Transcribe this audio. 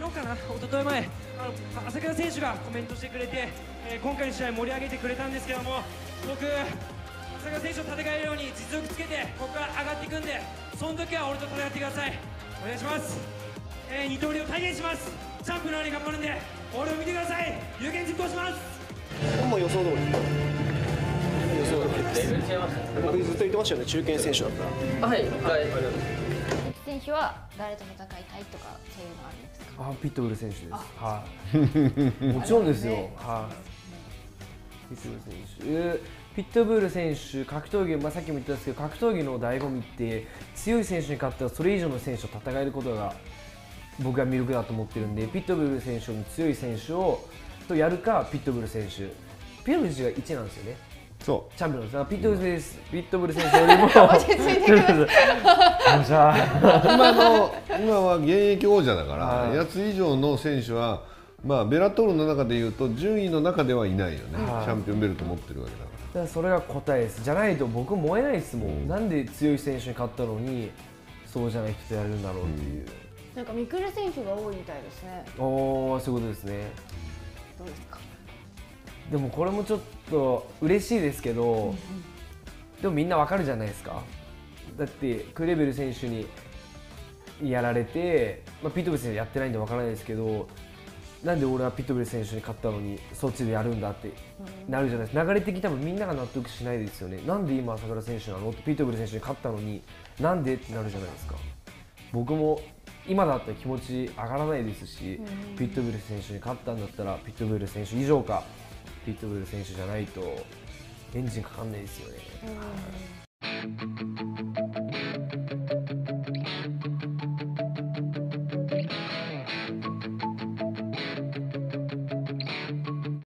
昨日かな、一昨日前、朝倉選手がコメントしてくれて、今回の試合盛り上げてくれたんですけども、僕、朝倉選手と戦えるように実力つけて、ここから上がっていくんで、その時は俺と戦ってください。お願いします。二刀流を体現します。チャンプのように頑張るんで、俺を見てください。有言実行します。 もう予想通り。予想通りです。僕ずっと言ってましたよね、中堅選手だったら。 はい。 選手は誰と戦いたいとかそういうのあるんですか？ ピットブル選手です。はい。もちろんですよ。はい。ピットブル選手、格闘技、さっきも言ったんですけど、格闘技の醍醐味って強い選手に勝ったらそれ以上の選手と戦えることが僕は魅力だと思ってるんで、ピットブル選手の強い選手とやるか、ピットブル選手。ピットブル選手が1なんですよね。 そう。 チャンピオンです。ピットブル選手よりも落ち着いてください。 今は現役王者だから、やつ以上の選手は、ベラトールの中でいうと順位の中ではいないよね。チャンピオンベルト持ってるわけだから。 だからそれが答えです。じゃないと僕燃えないですもん。なんで強い選手に勝ったのにそうじゃない人とやるんだろうっていう。 なんかミクル選手が多いみたいですね。 おー、そういうことですね。 どうですか？ でもこれもちょっと嬉しいですけど、でもみんなわかるじゃないですか。だってクレベル選手にやられて、ピットブル選手やってないんでわからないですけど、なんで俺はピットブル選手に勝ったのにそっちでやるんだってなるじゃないですか。流れ的に多分みんなが納得しないですよね。なんで今朝倉選手なのって、ピットブル選手に勝ったのになんでってなるじゃないですか。僕も今だったら気持ち上がらないですし、ピットブル選手に勝ったんだったらピットブル選手以上かピットブル選手じゃないとエンジンかかんないですよね。